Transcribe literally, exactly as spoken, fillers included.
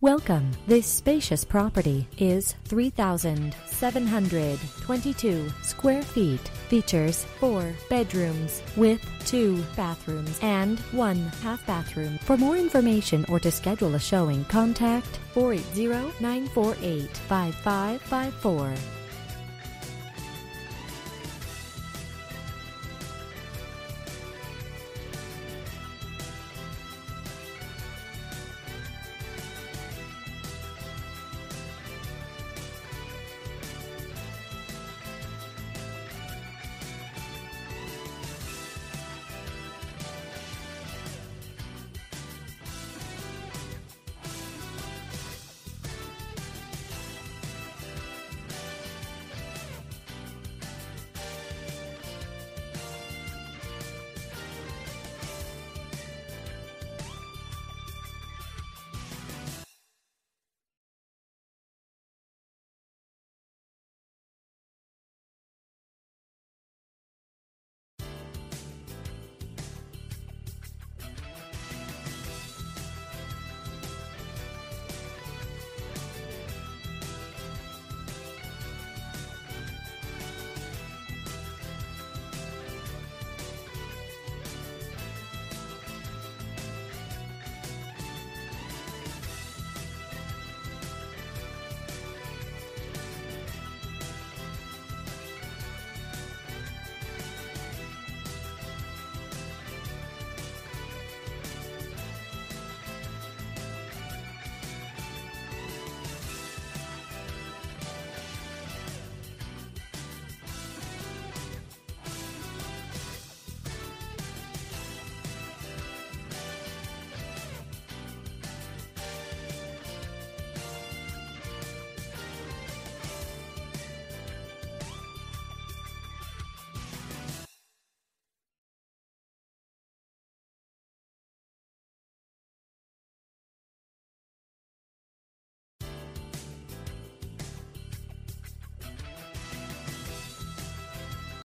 Welcome. This spacious property is three thousand seven hundred twenty-two square feet. Features four bedrooms with two bathrooms and one half bathroom. For more information or to schedule a showing, contact four eight zero, nine four eight, five five five four.